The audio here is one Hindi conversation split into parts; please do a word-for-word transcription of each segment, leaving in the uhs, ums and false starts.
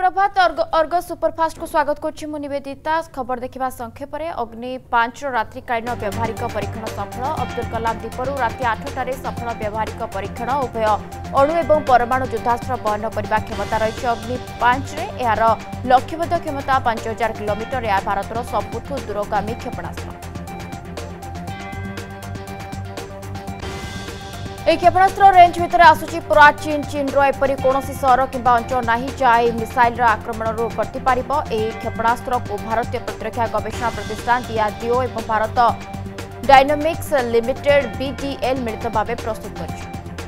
सुप्रभात अर्ग सुपरफास्ट को स्वागत करछि मु निवेदिता। खबर देखिबा संक्षेप रे अग्नि पांच रात्रिकालीन व्यावहारिक परीक्षण सफल। अब्दुल कलाम दीपरू राति आठ टारे सफल व्यावहारिक परीक्षण। उभय अणु एवं परमाणु युद्धास्त्र बहन करने क्षमता रही अग्नि पांच रे यार लक्ष्यबद्ध क्षमता पांच हजार किलोमीटर। यह भारतर सबुठू दूरगामी क्षेपणास्त्र। এই ক্ষেপণাস্ত্র রেঞ্জ ভিতরে আসুচি প্রাচীন চীনর এপরি কৌশি সহর কিংবা অঞ্চল না যা এই মিসাইলর আক্রমণর বর্তি পার। এই ক্ষেপণাস্ত্রক ভারতীয় প্রতিরক্ষা গবেষণা প্রতিষ্ঠান ডিআরডিও এবং ভারত ডাইনামিক্স লিমিटेड बीडीएल मिलित भाव प्रस्तुत कर।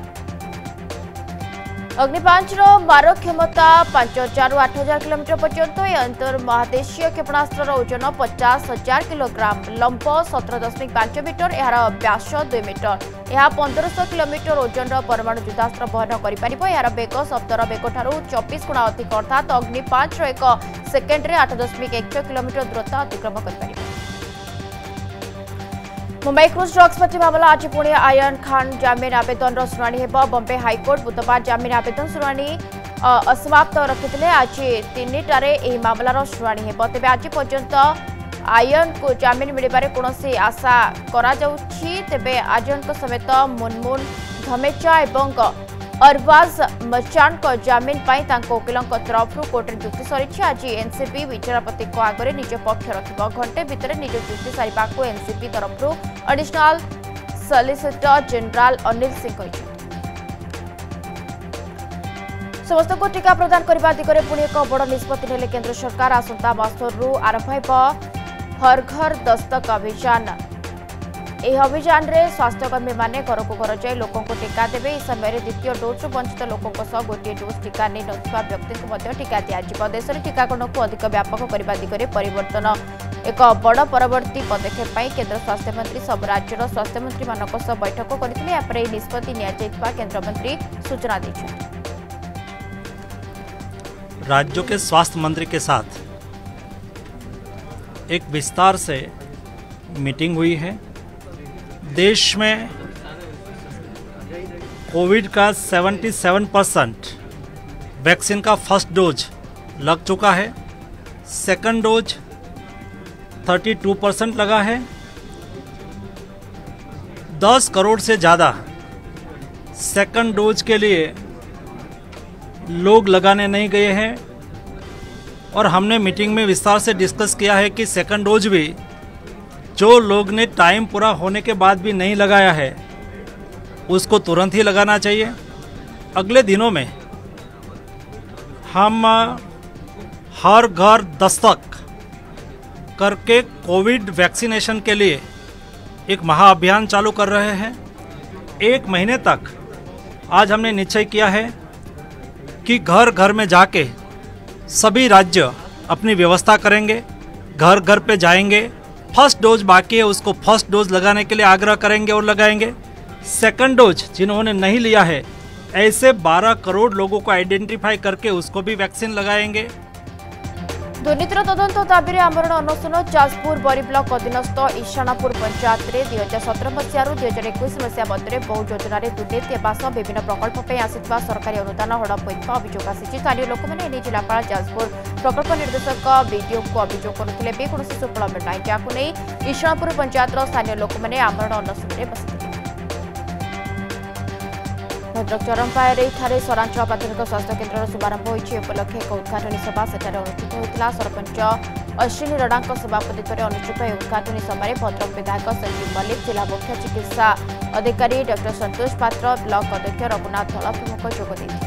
अग्नि पांच मार क्षमता पांच हजार आठ हजार किलोमीटर पर्यंत। अंतर महादेशीय क्षेपणास्त्र ओजन पचास हजार किलोग्राम, लंब सतर दशमिक पांच मीटर, यार व्यास दुई मीटर। यह पंद्रह सौ किलोमीटर ओजन परमाणु युद्धास्त्र बहन कर। यार बेग शब्दर बेग ठारू चौबीस गुणा अधिक अर्थात अग्नि पांच एक सेकेंड आठ दशमिक एक छह किलोमीटर दूरता अतिक्रम कर। मुंबई क्रूज ड्रग्स पट्टी मामला आज पुणे आयन खान जामिन आवेदन शुणाणी हेब। बॉम्बे हाईकोर्ट बुधवार जामिन आवेदन शुणाणी असमाप्त रखिते। आज तीन टारे यह मामलार शुणाणी हेब। तेज आज पर्यंत आयन को जामिन मिलबार कौन आशा करा जाउछि। तेबे आयन समेत मुनमुन धमेचा एवं अरबाज मचान को जामिन पाई तांको वकीलों तरफ कोर्टे जुक्ति सरी। आज एनसीपी विचारपति आगे निज पक्ष रखिब। घंटे भितर निज जुक्ति सारिबा को एनसीपी तरफ additional solicitor general Anil Singh कहते। समस्त को टीका प्रदान करने दिगरे पुणी एक बड़ निष्पत्ति नेले केंद्र सरकार। आसंता मासरू आरंभ हर घर दस्तक अभियान। यह अभियान रे स्वास्थ्यकर्मी माने घर को घर जाए लोकों को टीका देवे। इस समय द्वितीय डोज वंचित लोकों सह गोटे डोज टीका नहीं नथिबा व्यक्ति को टीका दिया। देश में टीकाकरण को अधिक व्यापक करने दिगरे परिवर्तन एक बड़ परवर्ती पदक्षेप केंद्र स्वास्थ्य मंत्री सब राज्यर स्वास्थ्य मंत्री मानक सह बैठक करथिले। या पर निष्पत्ति निया जायतिबा केंद्र मंत्री सूचना दैछथि। राज्यों के स्वास्थ्य मंत्री के साथ एक विस्तार से मीटिंग हुई है। देश में कोविड का सतहत्तर परसेंट वैक्सीन का फर्स्ट डोज लग चुका है। सेकंड डोज बत्तीस परसेंट लगा है। दस करोड़ से ज़्यादा सेकंड डोज के लिए लोग लगाने नहीं गए हैं। और हमने मीटिंग में विस्तार से डिस्कस किया है कि सेकंड डोज भी जो लोग ने टाइम पूरा होने के बाद भी नहीं लगाया है उसको तुरंत ही लगाना चाहिए। अगले दिनों में हम हर घर दस्तक करके कोविड वैक्सीनेशन के लिए एक महाअभियान चालू कर रहे हैं। एक महीने तक आज हमने निश्चय किया है कि घर घर में जाके सभी राज्य अपनी व्यवस्था करेंगे, घर घर पे जाएंगे। फर्स्ट डोज बाकी है उसको फर्स्ट डोज लगाने के लिए आग्रह करेंगे और लगाएंगे। सेकंड डोज जिन्होंने नहीं लिया है ऐसे बारह करोड़ लोगों को आइडेंटिफाई करके उसको भी वैक्सीन लगाएंगे। दुर्नीतिर तदंत दाबी आमरण अनशन। जाजपुर बरी ब्लॉक अधीनस्थ ईशानापुर पंचायत में दुई हजार सतर मसीह दुई हजार एक मसीहा मध्य बहु योजन दुर्नीति सह विभिन्न प्रकल्प आसिଥିବା सरकारी अनुदान हड़प होता अभियोग आसी। स्थानीय लोक मैंने जिलापाल जाजपुर प्रकल्प निर्देशक बीडीओ को अभियोग करते भी कौन सुफल मिलना जहां नहीं ईशानापुर पंचायत स्थानीय लोक मैंने आमरण अनशन में बसी। भद्रक चरमपाई सहरांचल प्राथमिक स्वास्थ्य केन्द्र शुभारंभ होती उपलक्षे एक उद्घाटनी सभा सेठारे अनुष्ठित होता। सरपंच अश्विनी रड़ा सभापतित्व में अनुष्ठित उद्घाटनी सभार भद्रक विधायक संजीव मल्लिक, जिला मुख्य चिकित्सा अधिकारी डॉक्टर संतोष पात्र, ब्लॉक अध्यक्ष रघुनाथ धल प्रमुख जोग देते।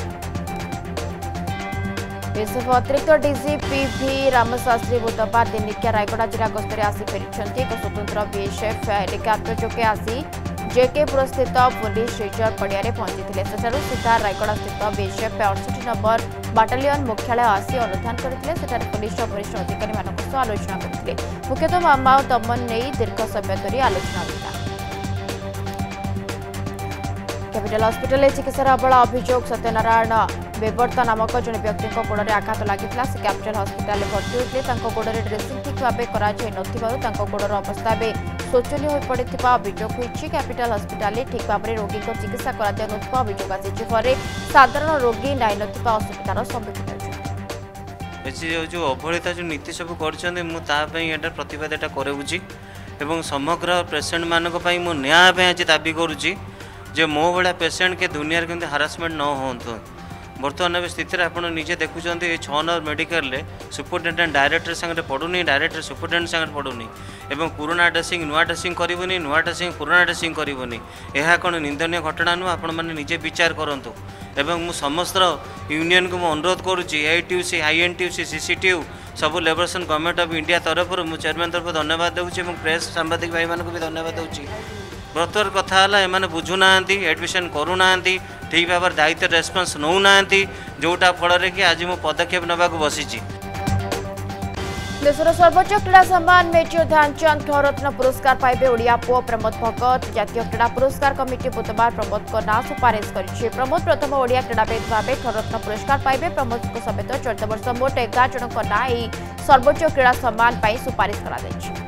बीएसएफ अतिरिक्त डीजीपी भी रामशास्त्री बुधवार दिनिकिया रायगड़ा जिला गस्तर आसी फेरी। एक स्वतंत्र बीएसएफ हेलिकप्टर जोगे आसी जेकेपुर स्थित पुलिस रिजर्व पड़िया पहुंची। सेठारू सीधा रायगड़ा स्थित बीएसएफ अड़सठ नंबर बाटालियन मुख्यालय आसी अनुधान करते। पुलिस वरिष्ठ अधिकारी मानक आलोचना करते। मुख्यतः माओ दमन नहीं दीर्घ समय धरी आलोचना होता। कैपिटल हॉस्पिटल चिकित्सार अवहेला अभियोग। सत्यनारायण बेबर्ता नामक जड़े व्यक्ति गोड़े आघात लगी। से कैपिटल हॉस्पिटल भर्ती होते गोड़े ड्रेसिंग ठीक भाव कर गोड़र अवस्था शोचनीय हो पड़ा अभियोग होती। कैपिटल हॉस्पिटल ठीक भाव में रोगी चिकित्सा कर अभियोग आसी। साधारण रोगी नाई असुविधार सम्मुखीन होती। जो अवहेलिता जो नीति सब कर प्रतिवाद एटा करूँगी एवं समग्र पेसेंट मानक मु न्याय आज दाबी करुँची जे मो भाया पेसेंट के दुनिया के हारासमेंट न हो। बर्तमान ए स्थिति आप निजे देखुं छः number medical superintendent director Sagar पड़ूनी डायरेक्टर सुपरिटेडेंट सागर पड़ूनी एवं पुराना ड्रेसिंग नुआ ड्रेसिंग करनी नुआ ड्रेसिंग पुराना ड्रेसिंग करनी यह कौन निंदनीय घटना नुह आपण मैंने निजे विचार करूँ एवं मु समस्त यूनियन को अनुरोध करुँची एआईटीयूसी आईएनटीयूसी सीसीटीयू सब लेबरेशन गवर्नमेंट ऑफ इंडिया तरफ मु चेयरमैन तरफ धन्यवाद दूसरी प्रेस सांबादिक भाई मानक भी धन्यवाद दूसरी। बर्तमान कथा एमाने बुझुना एडमिशन करूना ठीक भाव दायित्व रेस्पन्स नौना जोटा फल कि आज मु पदक्षेप नवा बसी। देशर सर्वोच्च क्रीड़ा सम्मान मेजर ध्यानचंद खेलरत्न पुरस्कार पाइबे ओडिया पुओ प्रमोद भगत। जातीय क्रीड़ा पुरस्कार कमिटी बुधवार प्रमोद को ना सुपारिश करिछि। प्रमोद प्रथम ओडिया क्रीड़ाविद भाव खेलरत्न पुरस्कार पाइबे। प्रमोद को समेत चलित वर्ष मोट एगार जन ना सर्वोच्च क्रीड़ा सम्मान पाई सुपारिश करा दैछि।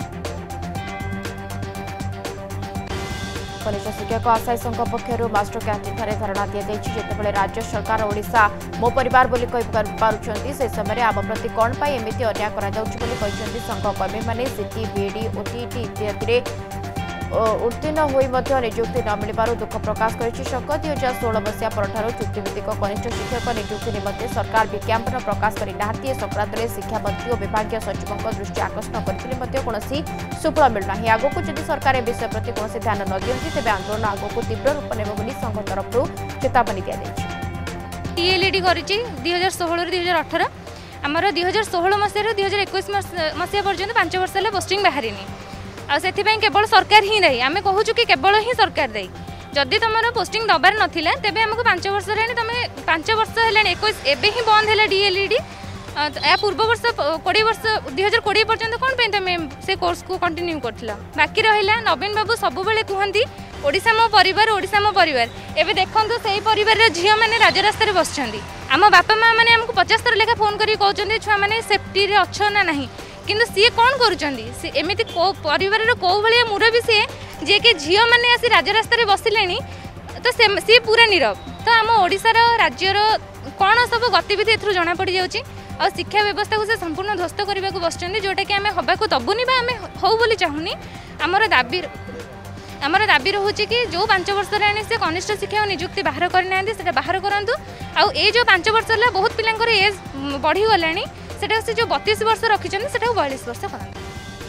कनिष्ठ शिक्षक आशायी संघ पक्षर मास्टर कैंटीन धारणा दी जाइए जितेबाला राज्य सरकार ओडिशा मो परिवार बोली कही से समय आम प्रति कौन पाई एमती अन्याय कर संघ कर्मी मैंने सीटी बीडी ओटीटी इत्यादि उत्तीर्ण हो निजुक्ति न मिलू दुख प्रकाश कर संघ दुई हजार षोह मसीहा पर चुक्तिभित्तिक कनिष्ठ शिक्षक निजुक्ति निमंते सरकार विज्ञापन प्रकाश करना ए संक्रांत में शिक्षा मंत्री और विभाग सचिवों दृष्टि आकर्षण करते कौन सुफल मिलूना। आगक जदि सरकार ए विषय प्रति कौन ध्यान न दिखती तेज आंदोलन आगक तीव्र रूप ने संघ तरफ चेतावनी दी टीएलईडी दुई हजार षोह दुई हजार अठर आमर दुई हजार षोह मसीह दुई हजार एक मसीहा पर्यटन पांच वर्ष पोस्टिंग बाहरी से केवल सरकार ही दायी आम कहूँ कि केवल ही सरकार दायी जदि तुम पोस्टिंग दबार नाला तेज आमको पांच वर्ष है तुम पांच वर्ष है एक ही बंद है डीएलईडी या पूर्व वर्ष कोड़े वर्ष दुई हजार कोड़े पर्यटन कौन पे तुम से कोर्स को कंटिन्यू कर बाकी रहा नवीन बाबू सब कहती ओडिशा मो परिवार ओडिशा मो परिवार एवं देखो से परिवार झील मैंने राजरास्त बस आम बापा माँ मैंने आमको पचास थर लेखा फोन कर कहते छुआ मैंने सेफ्टी अच्छ ना ना किंतु सी कौन करमती परिवार कौ भाया मुरबी सी जे कि झील मैंने आसी राजरास्त बसिले तो सी पूरा नीरव तो आम ओडिशार राज्यर कौन सब गतिविधि एथुर जना पड़ जाऊँगी और शिक्षा व्यवस्था को से संपूर्ण ध्वस्त करने को बस जोटा कि आम हवा को दबुनी आम हो बोली चाहूनी आमर दाबी आमर दाबी रोचे कि जो पांच वर्ष आने से कनिष्ठ शिक्षा निजुक्ति बाहर करना बाहर करूँ आउ ये जो पांच वर्ष है बहुत पिलांकर एज बढ़ीगला सेटा से जो बत्तीस वर्ष रखिछन सेटा बयालीस वर्ष करन।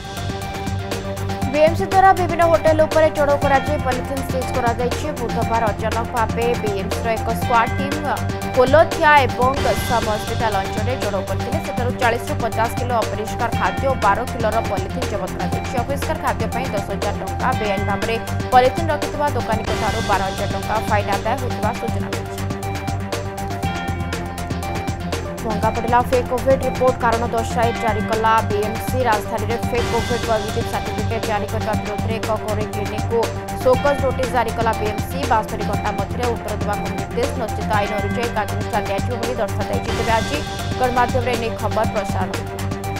बीएमसी द्वारा विभिन्न होटेल उपर चढ़ाऊ कर पॉलिथिन सीज कर बुधवार अचानक भाव बीएमसी एक स्क्वाड टीम कोलोथिया और सब हस्पिटाल अंचल चढ़ाऊ करते चालीस रु पचास किलो अपरिष्कार खाद्य और बारह किलोर पॉलिथिन जबत कर अपरिष्कार खाद्य दस हजार टंका बेआईन भाव में पॉलिथिन रखिथिबा दोकानी बारह हजार टंका फाइन आदाय होइथिबा सूचना मिली। महंगा पड़ा फेक कोविड रिपोर्ट कारण दर्शाई जारी कला बीएमसी राजधानी में फेक कोविड पॉजिटिव सर्टिफिकेट जारी करने विरोध में एक क्वारेंटाइन को शोकज नोटिस जारी कला बीएमसी बास्तरी घंटा मध्य उत्तर देवाक निर्देश नचित आईन अनुଯାयी कार्यानुष्ठान दिखाई दर्शाई तेज आज गणमाध्यम में खबर प्रसारण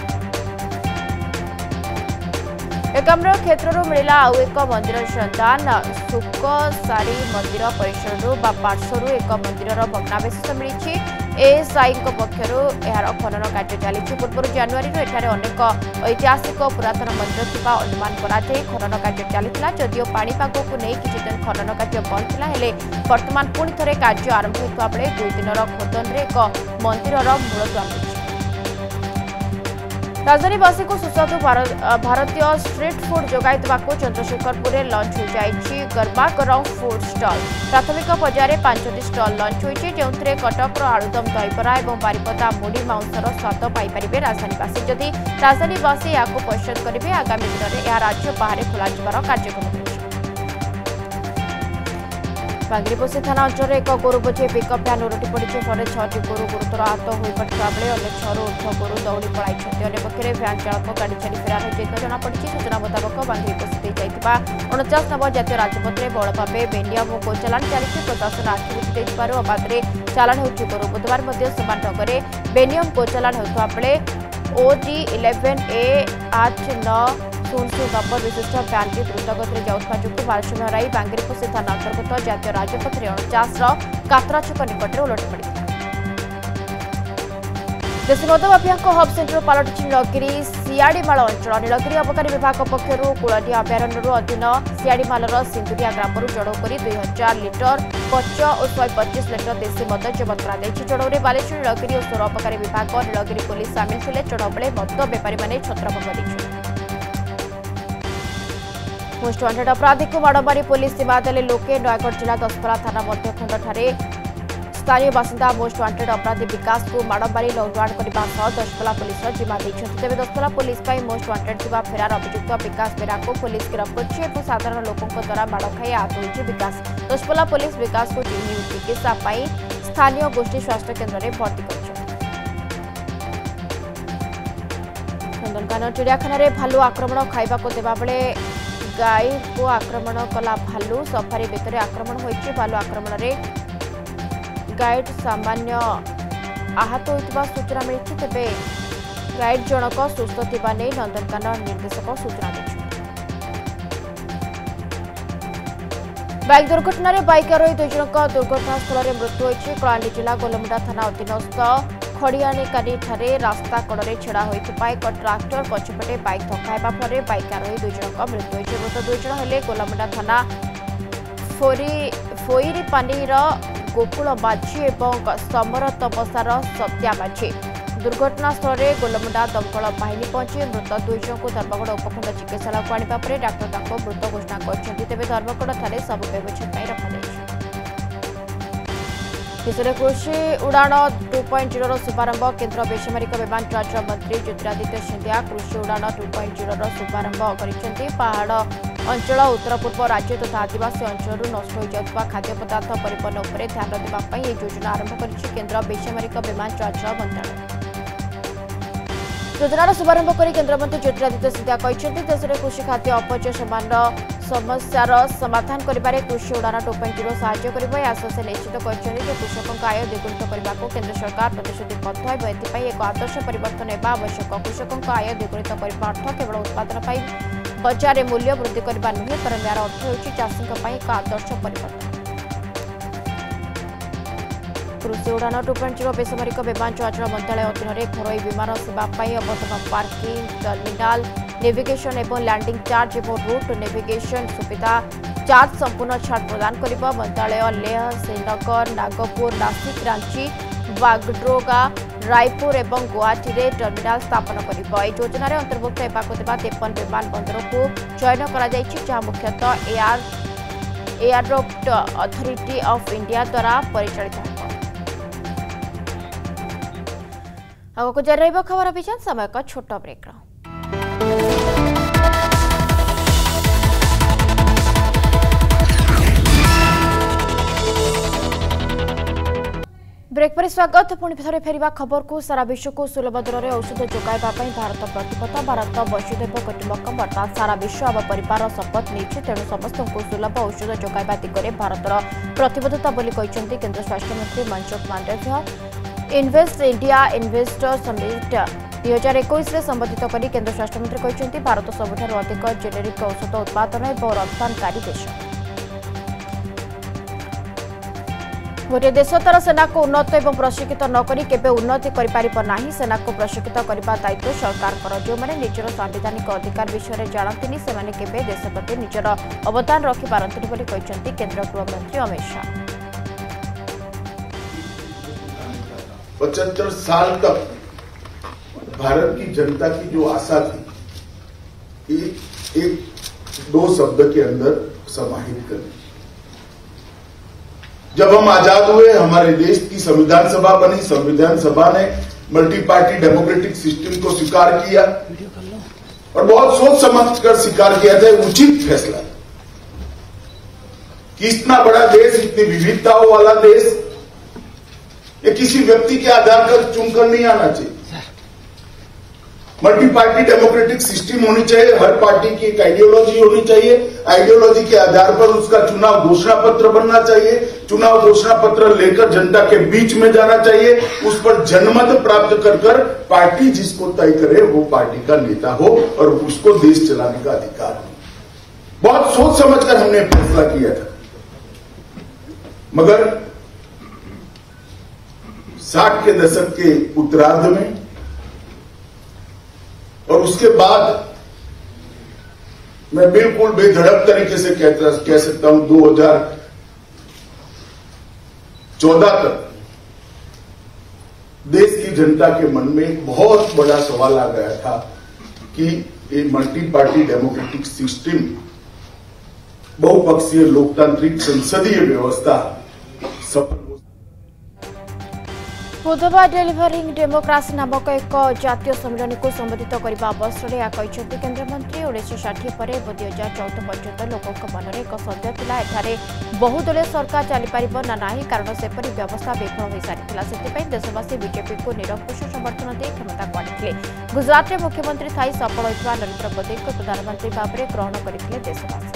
एकाम्र क्षेत्र मिला आउ एक मंदिर सन्धान सुकसारी मंदिर परिसर पार्श्वर एक मंदिर भग्नावशेष मिली एएसआई पक्षर यार खनन कार्य चली पूर्व जानुरी एठारे अनेक ऐतिहासिक पुरातन मंदिर थिबा अनुमान कराई खनन कार्य चली जदिओ पाणीपाग को नहीं किसी दिन खनन कार्य बंद था हेले वर्तमान पुणी थे कार्य आरंभ होता बेले दुई दिन खोदन एक मंदिर मूलदुआ राजधानी बासी को सुस्वादु भारतीय स्ट्रीट फूड जोगाइवा चंद्रशेखरपुर में लंच हो जाए गरबा गरम फूड स्टल प्राथमिक पर्यायर पांचटी स्टल लंच होती जो कटक आलुदम दहीबरा और बारिपदा मुढ़ी मांसर स्वाद पाइपर राजधानीवासी जदि राजधानीवासी या पसंद करेंगे आगामी दिन में राज्य बाहर खोल कार्यक्रम बांगरीपोषी थाना अंचल एक गोरु बोझे पिकअप भ्यान उलटी पड़ी फल छटी गोरु गुरुतर आहत हो पड़ा बेले अन्य छू ऊर्ध गोरु दौड़ी पलाई अंपक्षे भ्यान चालक गाड़ी छाड़ी फेरार होता जमापड़ी सूचना मुताबक बांगरीपोषी जाइए अणचाश नंबर जातीय राजपथ में बड़ भाव बेनियम और गोचालाण चली प्रशासन आखि बुझी अबाध में चालाण हो गोरु बुधवार समान ढंग से बेनियम गोचालाण होता बेले ओजी इलेवेन ए आठ नौ शून्य शून्य नंबर विशिष्ट भ्यानटी द्रुतगति जाऊा जो भारसाम्य हराई बांगरीपोषी थाना अंतर्गत जातीय राजपथ में अणचाश कातरा छक निकट में उलट पड़ा देशी मद माफिया हब सेंटर पलटि नीलगिरी सियाड़ीमाल अंचल नीलगिरी अबकारी विभाग पक्षर कुलटी अभयारण्य अधीन सियाड़ीमालर सिंदुरिया ग्राम चढ़ऊ कर दुई हजार लिटर पच और शहे पचीस लिटर देशी मद जबत कर चढ़ऊ में बालेश्वर नीलगिरी और सौर अबकारी विभाग नीलगिरी पुलिस सामिल थे चढ़ऊ बेले मद बेपारी मैंने छत्रभंग देते मोस्ट वांटेड अपराधी को माड़ मारी पुलिस सीमा देले लोके नयगढ़ जिला दसपल्ला थाना मध्यखंड स्थानीय बासिंदा मोस्ट वांटेड अपराधी विकास को माड़ मारी लौटाण करने दसपल्ला पुलिस जिम्मा तेज दसपल्ला पुलिस मोस्ट वांटेड थिबा फेरार अभियुक्त विकास बेरा को पुलिस गिरफ्त कर साधारण लोकों द्वारा माड़ खाई आहत होइछि विकास दसपल्ला पुलिस विकास को चिकित्सा स्थानीय गोष्ठी स्वास्थ्य केन्द्र में भर्ती कर नंदनकानन चिड़ियाखाना भालू आक्रमण खाइबा को देबा बेले गाय को आक्रमण कला भालू सफारी भितर आक्रमण होइछि भालू आक्रमण में गाइड सामान्य आहत होइतिबा सूचना मिली तेबे गाइड जनक सुस्थ थिबा नै नंदनकानन निर्देशक सूचना दैछथि बाइक दुर्घटना रे बाइक आरोही दुई जनक दुर्घटना स्थल में मृत्यु होइछि कलाहांडी जिला गोलमुंडा थाना अधीनस्थ खड़ियानीकानी ठारे रास्ता कड़े छेड़ा होइथिबा एक ट्राक्टर पछपटे बाइक धक्का हेबा फଳରେ बाइक आरोही दुई जनक मृत्यु होइछि मृत दुई जन हेले गोलमुंडा थाना फोरी फोईरी पानीर गोकुल माझी और समरत बसार सत्या माझी दुर्घटना स्थल में गोलमुंडा दमकल बाहिनी पहुंची मृत दुई जन को धर्मगढ़ उपखंड चिकित्सालय को आने पर डाक्तर मृत घोषणा कर तेज धर्मगढ़ ठारे सब व्यवच्छेद रखा देशରେ कृषि उड़ाण टू पॉइंट जीरो शुभारंभ केन्द्र बेसामरिक विमान राज्य मंत्री ज्योतिरादित्य सिंधिया कृषि उड़ाण टू पॉइंट जीरो शुभारंभ कर पहाड़ अंचल उत्तर पूर्व राज्य तथा आदिवासी अंचल नष्ट हो जाता खाद्य पदार्थ परिवहन उपर ध्यान देवाई यह योजना आरंभ कर केन्द्र बेसामरिक विमान राज्य मंत्रालय योजनार शुभारंभ कर केन्द्रमंत्री ज्योतिरादित्य सिंधिया कहते देश में कृषि खाद्य अपचय समान समस्यार समाधान करिबारे कृषि उड़ान टू पॉइंट जीरो साहाय्य करिबो आश्वास निश्चित करछन्ति जे कृषकों आय द्विगुणित करने को केन्द्र सरकार प्रतिश्रुतिबद्ध है एथिपाई एक आदर्श परिवर्तन हेबा आवश्यक कृषकों आय द्विगुणित करने अर्थ केवल उत्पादन पाई बजार में मूल्य वृद्धि करने नुहे पर यार अर्थ होछि चाषी एक आदर्श परिवर्तन कृषि उड़ान टू पॉइंट जीरो बेसामरिक विमान चलाचल मंत्रालय अधीन घरोई विमान सेवा अवतरण पार्किंग टर्मिनाल नेविगेशन एवं लैंडिंग चार्ज और रूट नेविगेशन सुविधा चार्ज संपूर्ण छाड़ प्रदान कर मंत्रालय लेह श्रीनगर नागपुर नासिक रांची बागडोगरा रायपुर और गुवाहाटी में टर्मिनाल स्थापन कर योजन अंतर्भुक्त होगा तेपन विमान बंदर को चयन कर मुख्यतः air aircraft authority of India द्वारा परिचालित होगा आगक जारी रहिबो खबर अभियान समय का छोटा ब्रेक रहा ब्रेक पर स्वागत पुणी थे फेरिबा खबर को सारा विश्व को सुलभ दर में औषध जोगाइबा भारत प्रतिबद्ध भारत वसुधैव कुटुंबकम अर्थात सारा विश्व अब परिवार शपथ नहीं तेणु समस्त को सुलभ औषध जोगाइबा दिगरे भारतर प्रतिबद्धता बोली कहते केन्द्र स्वास्थ्य मंत्री Mansukh Mandaviya Invest India investor summit दुई हजार एक संबोधित कर केन्द्र स्वास्थ्य मंत्री कहते भारत सबुठारु अधिक जेनेरिक औषध उत्पादन और रप्तानकारी देश गोटे देश तार सेना को उन्नत और प्रशिक्षित नक केवे उन्नति करना सेना को प्रशिक्षित करने दायित्व सरकार जो मैंने निजर संवैधानिक अधिकार विषय में जानते से केवे देश प्रति निजर अवदान रखिपारती बोली कहते केन्द्र गृहमंत्री अमित शाह पचहत्तर साल तक भारत की जनता की जो आशा थी एक, एक दो शब्द के अंदर समाहित करनी। जब हम आजाद हुए हमारे देश की संविधान सभा बनी, संविधान सभा ने मल्टी पार्टी डेमोक्रेटिक सिस्टम को स्वीकार किया और बहुत सोच समझ कर स्वीकार किया था। उचित फैसला कि इतना बड़ा देश, इतनी विविधताओं वाला देश, ये किसी व्यक्ति के आधार पर चुनकर नहीं आना चाहिए। मल्टी पार्टी डेमोक्रेटिक सिस्टम होनी चाहिए, हर पार्टी की एक आइडियोलॉजी होनी चाहिए, आइडियोलॉजी के आधार पर उसका चुनाव घोषणा पत्र बनना चाहिए, चुनाव घोषणा पत्र लेकर जनता के बीच में जाना चाहिए, उस पर जनमत प्राप्त कर कर पार्टी जिसको तय करे वो पार्टी का नेता हो और उसको देश चलाने का अधिकार हो। बहुत सोच समझकर हमने फैसला किया था, मगर साठ के दशक के उत्तरार्ध में और उसके बाद मैं बिल्कुल बेधड़क तरीके से कहता कह सकता हूं दो हज़ार चौदह तक देश की जनता के मन में एक बहुत बड़ा सवाल आ गया था कि ये मल्टी पार्टी डेमोक्रेटिक सिस्टम, बहुपक्षीय लोकतांत्रिक संसदीय व्यवस्था सफल हो। बुधवार डेलिभरिंग डेमोक्रासी नामक एक जातीय सम्मेलन को संबोधित करने अवसर में केन्द्रमंत्री उन्नीस षाठी पर दुई हजार चौदह पर्यंत लोकों मन में एक सन्देह था एठारे बहुदलीय सरकार चलीपर ना ना कारण सेपरी व्यवस्था विफल हो सारी से देशवासी बीजेपी को निरंकुश समर्थन दे क्षमता को आनी। गुजरात में मुख्यमंत्री थी सफल होता नरेंद्र मोदी को प्रधानमंत्री भाव में ग्रहण करते देशवासी।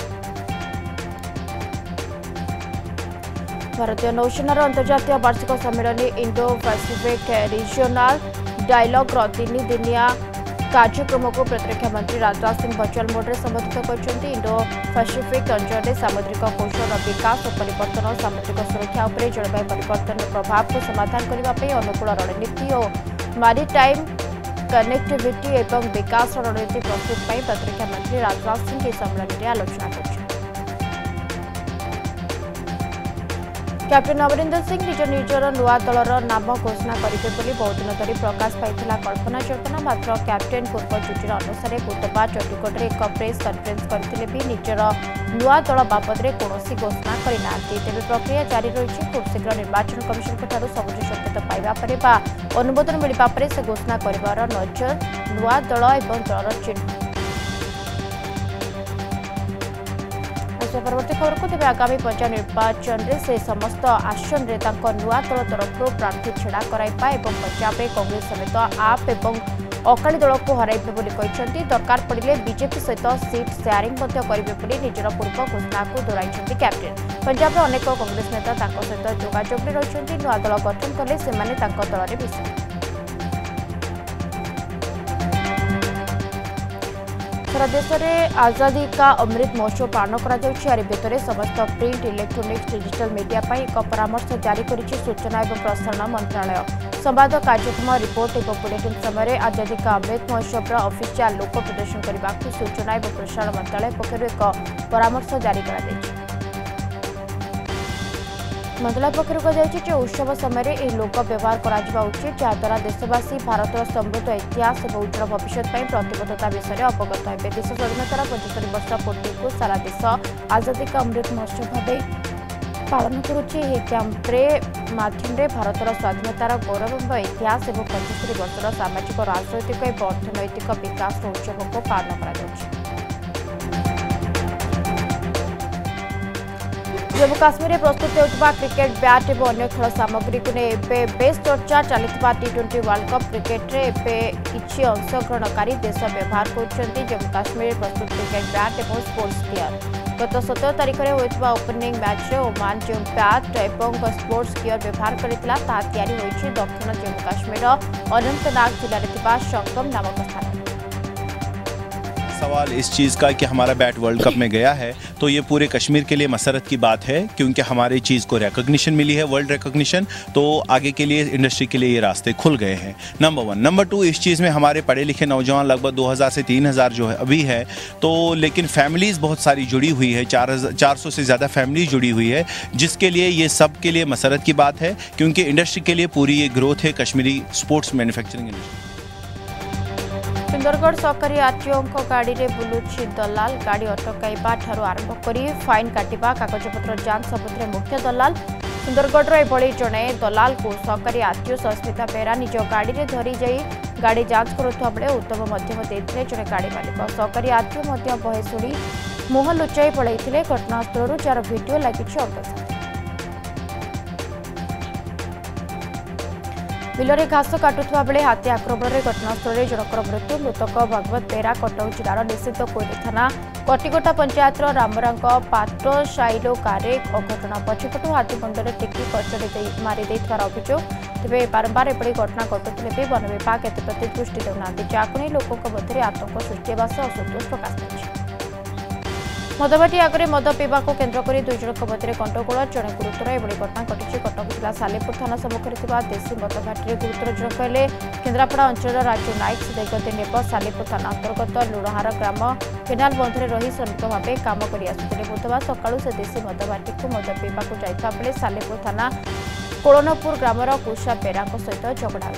भारतीय नौसेनार अंतर्जातीय वार्षिक सम्मेलन इंडो पैसिफिक रिजियोनाल डायलॉग तीन दिनिया कार्यक्रम को प्रतिरक्षा मंत्री राजनाथ सिंह वर्चुअल मोड्रे संबोधित कर इंडो पैसिफिक अंचल में सामुद्रिक कौशल विकास और परिवर्तन सामुद्रिक सुरक्षा उपरे जलवायु परिवर्तन प्रभाव को समाधान करने अनुकूल रणनीति और मारीटाइम कनेक्टिविटी और विकास रणनीति प्रस्तुत प्रतिरक्षा मंत्री राजनाथ सिंह इस सम्मेलन में आलोचना कर। कैप्टेन अमरिंदर सिंह निज निजर नुआ दलर नाम घोषणा करेंगे बहुत दिन धरी प्रकाश पाई कल्पना जल्पना मात्र कैप्टेन पूर्व सूचना अनुसार बुधवार चंडीगढ़ में एक प्रेस कॉन्फ्रेंस करते भी निजर नुआ दल बाबद में कौन घोषणा करना तेज प्रक्रिया जारी रही। खूब शीघ्र निर्वाचन कमिशन सबुज संकेत पाइबा अनुमोदन मिलवा से घोषणा कर नजर नुआ दल और दलर चिन्ह। परवर्ती खबर को तेज आगामी पंचायत निर्वाचन में से समस्त आसन में नुआ दल तरफ प्रार्थी छड़ा कराइबा एवं पंजाब में कांग्रेस समेत आप एवं अकाली दल को हराइबे दरकार पड़े बीजेपी सहित सीट शेयरिंग करेंगे निजर पूर्व घोषणा को दोहराई कैप्टेन। पंजाब में अनेक कांग्रेस नेता सहित जोगाजोग में रही नुआ दल गठन कले से दल में मिसे। सारा देश में आजादी का अमृत महोत्सव पालन कर भितर समस्त प्रिंट इलेक्ट्रोनिक्स डिजिटल मीडिया पर एक परामर्श जारी करिछि सूचना और प्रसारण मंत्रालय। संवाद कार्यक्रम रिपोर्ट और बुलेटिन समय आजादी का अमृत महोत्सव ऑफिशियल लोक प्रदर्शन करने को सूचना और प्रसारण मंत्रालय पक्षर एक परामर्श जारी कर मंत्रालय पक्षर कहुछि उत्सव समय यह लोक व्यवहार करा उचित जहाद्वारा देशवासी भारत समृद्ध इतिहास और उज्जवल भविष्य प्रतिबद्धता विषय अवगत हे। देश स्वाधीनतार पचहत्तर वर्ष पूर्ति को सारा देश आजादी का अमृत महोत्सव भाव पालन करुच्चे। कैंप्रे माध्यम भारतर स्वाधीनतार गौरव इतिहास और पचहत्तर वर्षर सामाजिक राजनैतिक और अर्थनैतिक विकास उत्सव को पालन कर। जम्मू काश्मीर में प्रस्तुत होता क्रिकेट बैट और अन्य खेल सामग्री को नहीं बेस चर्चा चली T twenty world cup cricket में किसी अंशग्रहणकारी देश व्यवहार कर जम्मू काश्मीर में प्रस्तुत क्रिकेट बैट और स्पोर्ट्स गियर। गत सतर तारीख में होता ओपनिंग मैच में ओमान जो बैट और स्पोर्ट्स गियर व्यवहार करता दक्षिण जम्मू काश्मीर अनंतनाग जिले में संगम नामक स्थान। सवाल इस चीज़ का कि हमारा बैट वर्ल्ड कप में गया है तो ये पूरे कश्मीर के लिए मसरत की बात है क्योंकि हमारी चीज़ को रिकॉग्निशन मिली है, वर्ल्ड रिकॉग्निशन, तो आगे के लिए इंडस्ट्री के लिए ये रास्ते खुल गए हैं। Number one. नंबर टू, इस चीज़ में हमारे पढ़े लिखे नौजवान लगभग दो हज़ार से तीन हज़ार जो है अभी है, तो लेकिन फैमिलीज़ बहुत सारी जुड़ी हुई है, चार चार सौ से ज़्यादा फैमिली जुड़ी हुई है, जिसके लिए ये सब के लिए मसरत की बात है क्योंकि इंडस्ट्री के लिए पूरी ये ग्रोथ है Kashmiri sports manufacturing industry. Sundargarh सरकारी आरटीओ गाड़ी में बुलुची दलाल गाड़ी अटकाइबा ठारू आरंभ कर फाइन काटिबा कागजपत्र जांच सबुथ मुख्य दलाल। सुंदरगढ़ एभली जड़े दलाल को सरकारी आरटीओ सस्मिता बेरा निज गाड़ी में धरी जाई गाड़ी जांच करुवा बेले उत्तम मध्यम देते जड़े गाड़ी मालिक सरकारी आरटीओ बहे शुणी मुह लुचाई पलैते घटनास्थल जार भिड लगी अग्रसर। बिलरे घास काटुवा बेले हाथी आक्रमण में घटनास्थल में जनकर मृत्यु। मृतक भागवत बेरा कटक जिलार निषिद्ध कोईली थाना कटिगोटा पंचायत रामरांग पाटसाइलो गारे अघटना पछपटू हाथी मुंडे टेकी कचड़ी मारी अभियोग। तेज बारंबार एभली घटना घटुले भी वन विभाग एप्रति दृष्टि देना जहां नहीं लोकों मध्य आतंक सृष्टि होगा असंतोष प्रकाश पाई। मदभाटी आगे मद पीवा को केन्द्र कर दुई जन मध्य गंडगोल जड़े गुरुतर एभली घटना घटी कटक जिला सालेपुर थाना सम्मुखें देशी मदभाटी गुरुतर जन कहले केन्द्रापड़ा अंचल राजू नायक दीर्घदिन हेब सालेपुर थाना अंतर्गत लुणहार ग्राम केनाल बंधे रही श्रमिक भाव काम कर बुधवार सका से देशी मदभाटी को मद पीवा जाता बेले सालेपुर थाना कोलनपुर ग्रामर कुशा बेरा सहित झगड़ा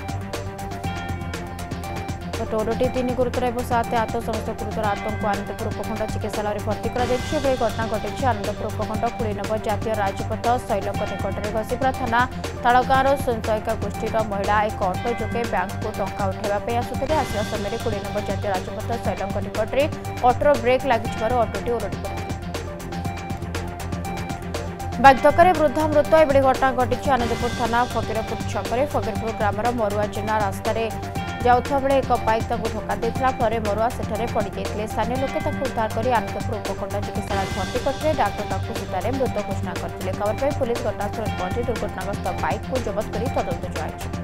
टोरटी तीन गुरुतर और सात आहत समस्त गुरुतर आतंक आनंदपुर उपखंड चिकित्सालय भर्ती कर घटना घटी आनंदपुर उपखंड कोड़े नंबर जातीय राजपथ शैलक निकट में घसीपुरा थाना तालगाँव स्वयंसहायिका गोष्ठीर महिला एक अटो जोगे बैंक को टंका उठाइवाई आसुते आसवा समय कोड़े नंबर जातीय राजपथ शैलक निकट में अटोर ब्रेक लगी अटोटी ओलटी पड़ी बाइक धक्कर वृद्धा मृत एभली घटना घटी आनंदपुर थाना फकीरपुर छकरे फकीरपुर ग्रामर मरुआ चिन्ह रास्तार जाऊा बेले एक बाइक धक्का देता फल मरुआ सेठारे पड़ जाते स्थानीय लोके उद्धार कर आनंदपुर उपखंड चिकित्सालय भर्ती करते डाक्टर सूचना मृत घोषणा करते खबर पाई पुलिस घटनास्थल पहुंची दुर्घटनाग्रस्त बाइक को जबत कर तदंत चलाई।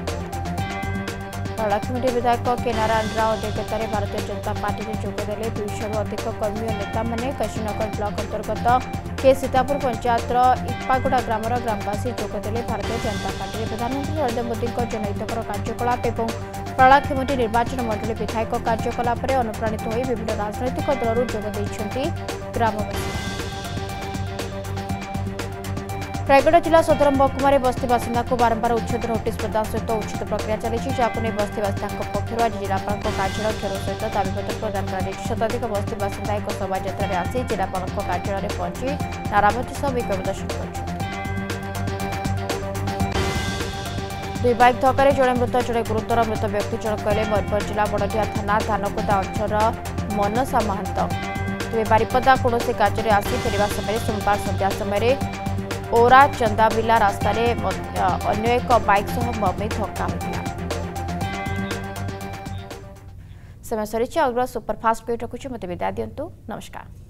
लक्ष्मी विधायक केनारायण राव अध्यक्षतार भारतीय जनता पार्टी में जोगदेले दुईश अधिक कर्मी और नेता मैंने कशीनगर ब्लॉक अंतर्गत के सीतापुर पंचायतर इप्पागुड़ा ग्रामर ग्रामवासी जोगदेले भारतीय जनता पार्टी में प्रधानमंत्री नरेंद्र मोदी जनहितकर कार्यकलाप और प्रलाक्षेमुंडी निर्वाचन मंडली विधायक कार्यकलाप अनुप्राणित हो विभिन्न राजनैतिक दल जोगदे ग्रामवासी। रायगढ़ जिला सदर महकुमार बस्ती बासिंदा को बारंबार उच्छेद नोटिस प्रदान सहित उच्छेद प्रक्रिया चली जहां नहीं बस्ती बासिंदा पक्ष आज जिलापाल कार्यालय घेराव सहित दाबीपत्र प्रदान कर शताधिक बस्ती बासिंदा एक शोभा आसी जिलापाल कार्यालय पहुंची नाराबाजी सह विक्षोभ प्रदर्शन कर दुई बाइक धक्कर जड़े मृत जड़े गुरुतर मृत व्यक्ति जन कहले मयूरभंज जिला बड़डिया थाना धानकुदा अंचल मनसा महंत तेज बारिपदा कौन कार्य आसी फेरवा समय सोमवार संध्या समय ओरा चंदाबिला रास्तार अन्य एक बाइक सह मम्मी धक्का होता समय सरी सुपरफास्ट पेट रखुच्छे मत विदाय दिंतु नमस्कार।